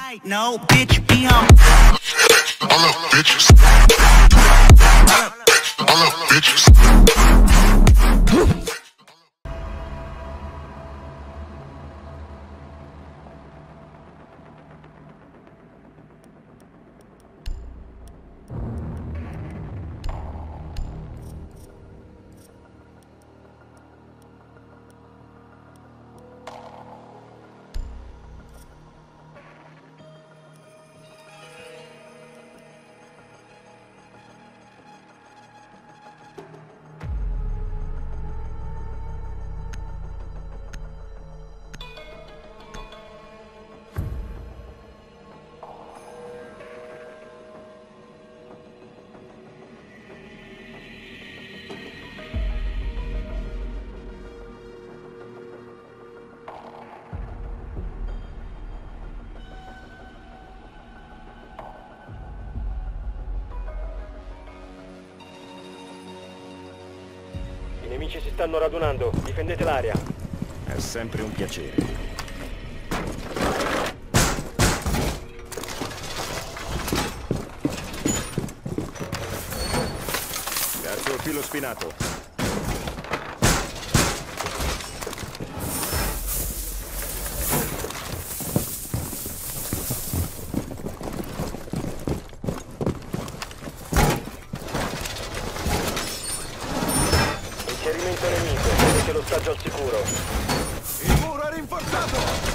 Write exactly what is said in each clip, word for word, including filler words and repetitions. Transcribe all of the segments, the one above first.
No, bitch, be on. All up, bitches. All up, bitches. I nemici si stanno radunando, difendete l'area. È sempre un piacere. Verso il filo spinato. Inserimento nemico, vedete l'ostaggio al sicuro. Il muro è rinforzato!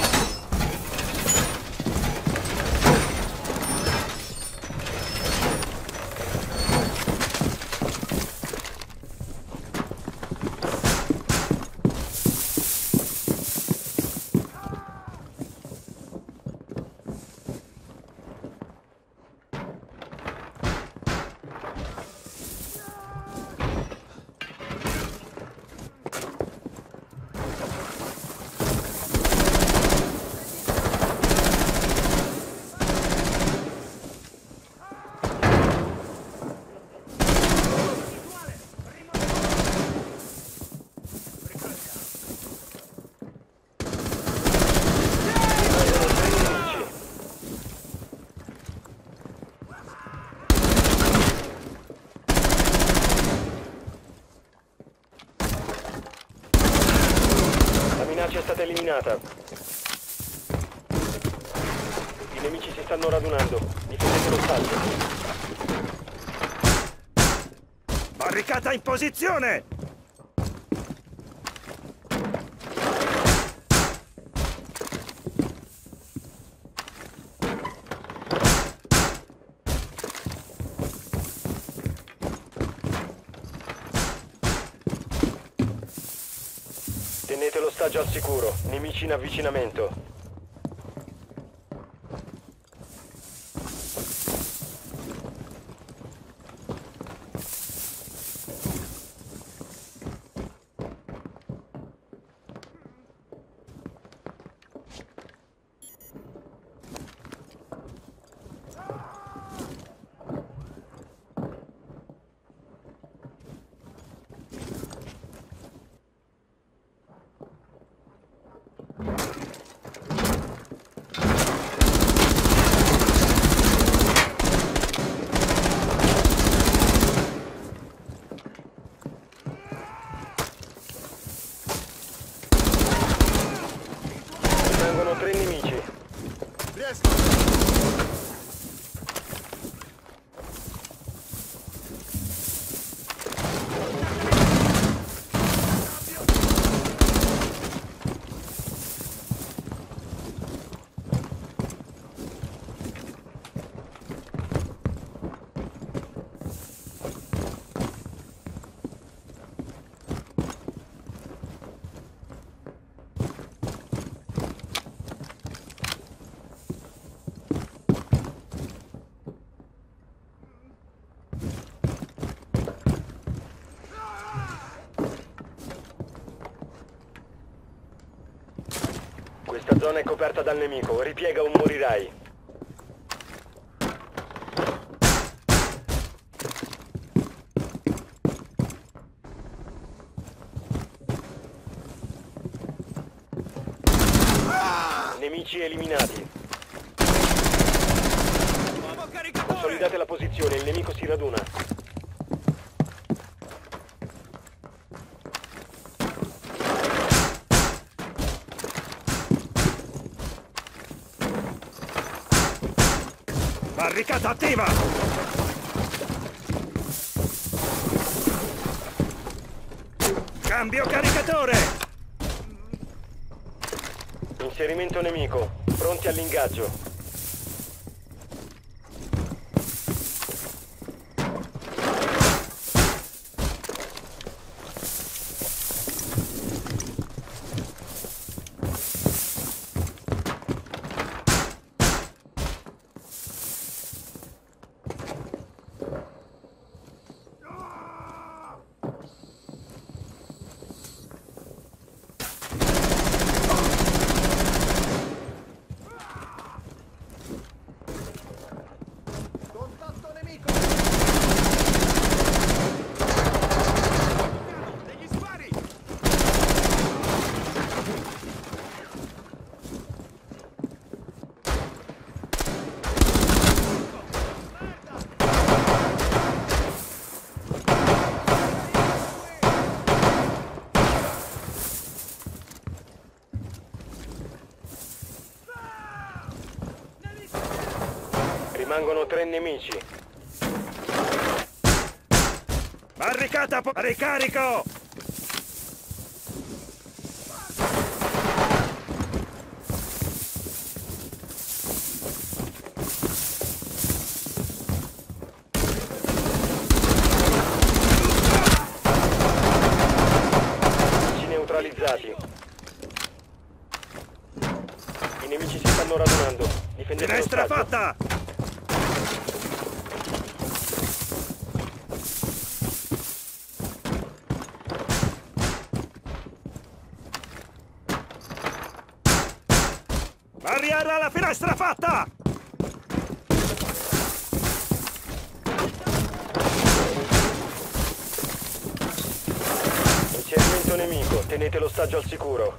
La minaccia è stata eliminata. I nemici si stanno radunando. Difendete l'ostaggio. Barricata in posizione! Tenete l'ostaggio al sicuro. Nemici in avvicinamento. Rimangono tre nemici. Questa zona è coperta dal nemico. Ripiega o morirai. Nemici eliminati. Consolidate la posizione, il nemico si raduna. Barricata attiva! Cambio caricatore! Inserimento nemico, pronti all'ingaggio. Rimangono tre nemici. Barricata, po- ricarico! Nemici neutralizzati. I nemici si stanno radunando. Difendete lo Finestra stagio. fatta! Barriera alla finestra fatta! Inserimento nemico, tenete l'ostaggio al sicuro.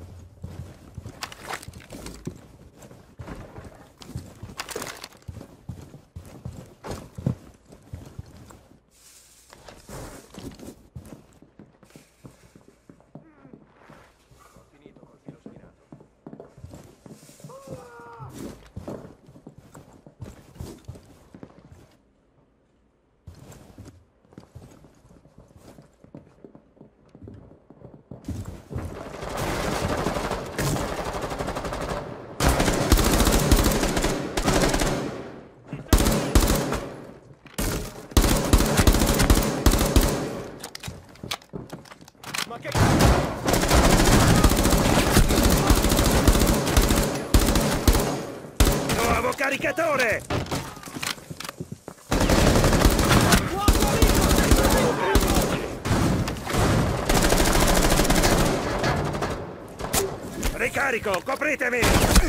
Ma che... Nuovo caricatore! Ricarico, copritemi!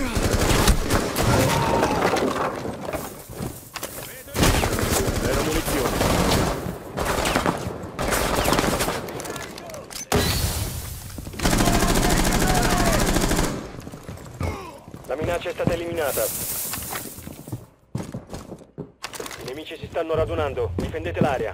Vedo munizioni. La minaccia è stata eliminata. I nemici si stanno radunando. Difendete l'area.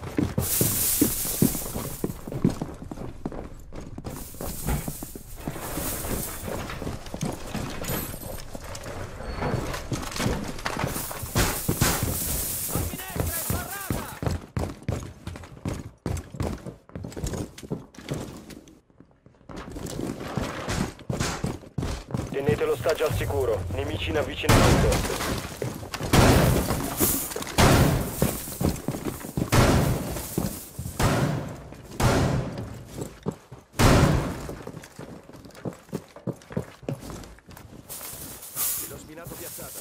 Tenete l'ostaggio al sicuro. Nemici in avvicinamento. L'ho sminato piazzata.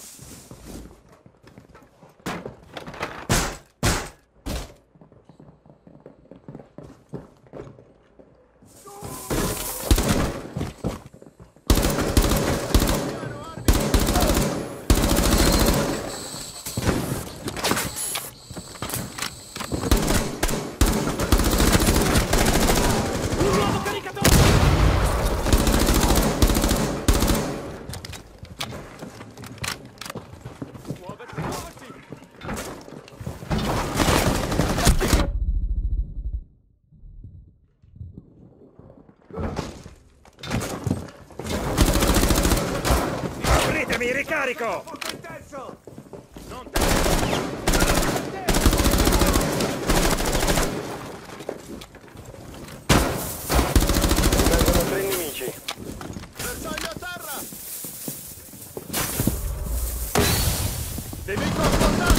Mi ricarico! Non te... Vengono tre nemici. Bersaglio a terra! Nemico affrontato!